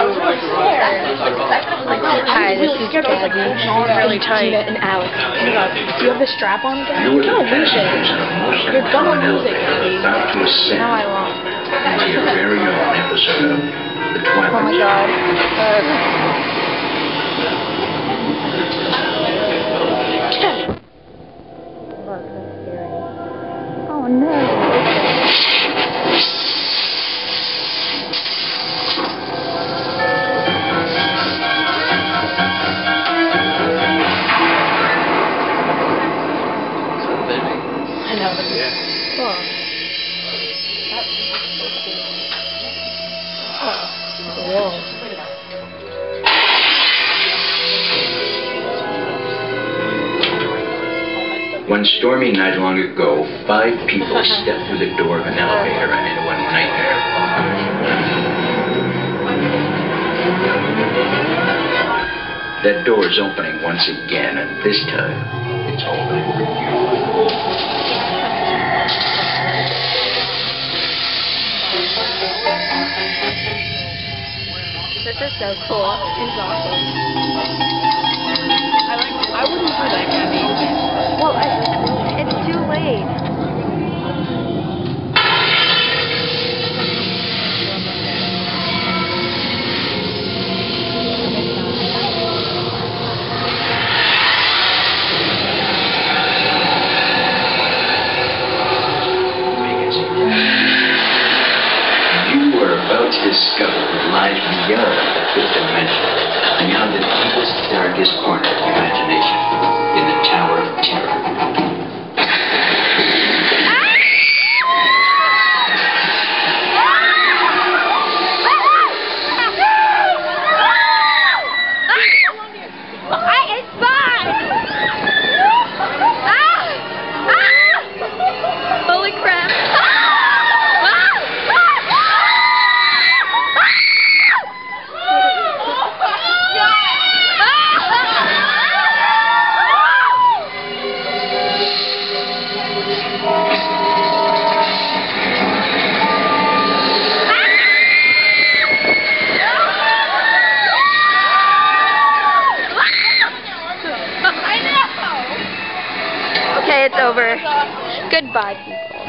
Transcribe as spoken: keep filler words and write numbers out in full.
was really scared. Hi, this is Gabby. Really tight. And Alex. Do you have the strap on, Gabby? You were No, the lose it. passengers on a You're gonna lose it, Gabby. about to ascend Now I won't. into your very own episode of The Twilight Oh my Zone. god. Uh, Oh no. I know, but yeah. Cool. That was so cool. Oh. Whoa. One stormy night long ago, five people stepped through the door of an elevator and into a nightmare. That door is opening once again, and this time, it's opening for you. This is so cool. It's awesome. I like. I wouldn't do that, Gabby. Well, I, it's too late. You are about to discover what lies beyond the fifth dimension, beyond the deepest, darkest corner of your imagination, in the Tower of Terror. Holy crap. Okay, it's over. Goodbye, people.